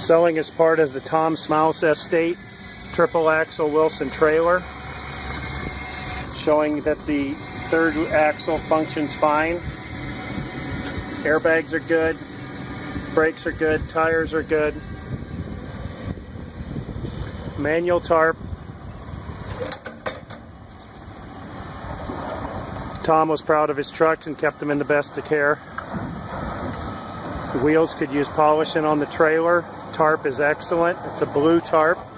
Selling as part of the Tom Smouse Estate triple axle Wilson trailer, showing that the third axle functions fine. Airbags are good, brakes are good, tires are good. Manual tarp. Tom was proud of his trucks and kept them in the best of care. The wheels could use polishing on the trailer. Tarp is excellent. It's a blue tarp.